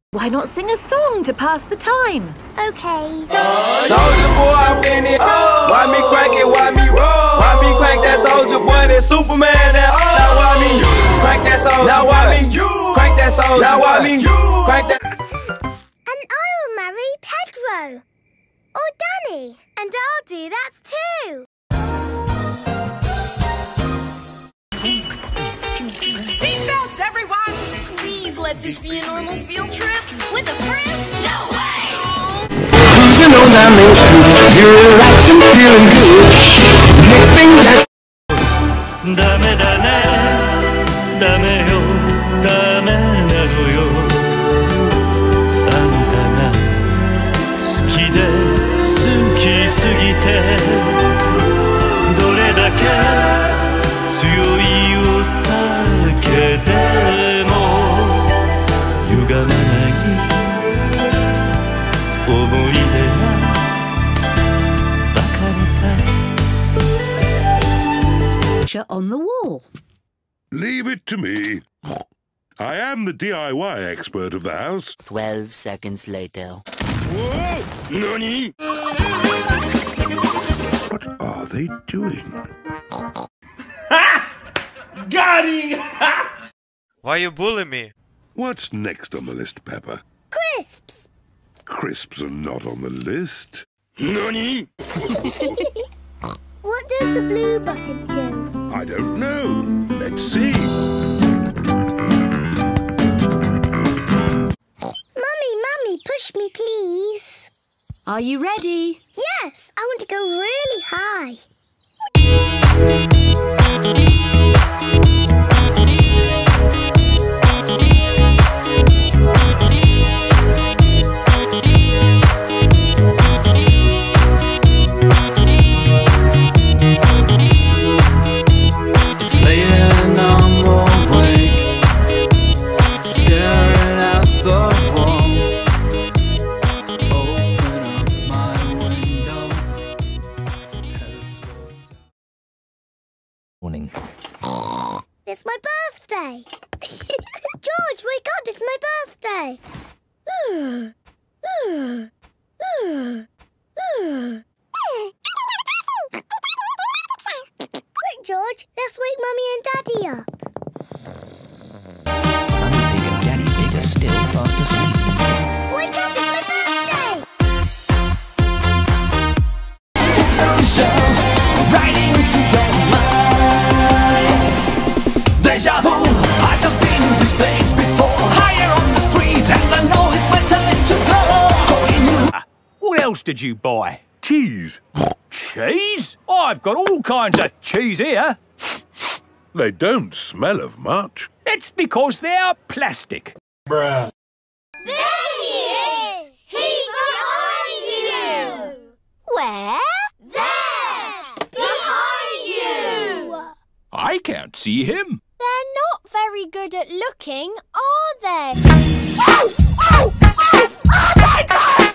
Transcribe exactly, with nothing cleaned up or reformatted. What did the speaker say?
Why not sing a song to pass the time? Okay. Soldier boy, I'm in it. Why me crank it? Why me roll? Why me crank that soldier boy? That Superman? That now why me you crank that soldier? Now why me you crank that soldier? Now why me you crank that? And I will marry Pedro or Danny, and I'll do that too. Seatbelts, everyone! Please let this be a normal field trip with a friend. No way! Cruising on that main street, you're relaxing, feeling good. Next thing that. Dame dame, dame yo, dame nado yo. Anta ga suki de, suki sugite, dore dake tsuyoi o sake demo yugamanai omoide ga baka mitai. On the wall. Leave it to me. I am the D I Y expert of the house. Twelve seconds later. Whoa! Nani? What are they doing? Ha! Got him! Why you bully me? What's next on the list, Peppa? Crisps. Crisps are not on the list. Nani? What does the blue button do? I don't know. Let's see. Mummy, Mummy, push me, please. Are you ready? Yes, I want to go really high. Morning. It's my birthday. George, wake up, it's my birthday. Quick, George, let's wake Mummy and Daddy up. Mummy Pig and Daddy Pig are still fast asleep. Wake up, it's my birthday. Right into your mind. Deja vu, I've just been in this place before. Higher on the street, and I know it's my time to go. Ah, what else did you buy? Cheese. Cheese? I've got all kinds of cheese here. They don't smell of much. It's because they're plastic. Bruh. There he is! He's behind you! Where? There! Behind you! I can't see him. They're not very good at looking, are they? Oh, oh, oh, oh my God!